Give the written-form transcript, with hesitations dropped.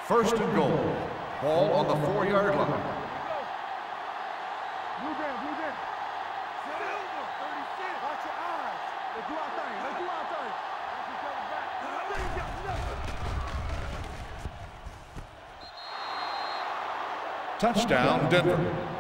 First and goal. Ball on the 4-yard line. Blue down, blue down. Silver, 36. Watch your eyes. Let's do our thing. Let's do our thing. Let's each other back. They ain't got nothing. Touchdown, Denver.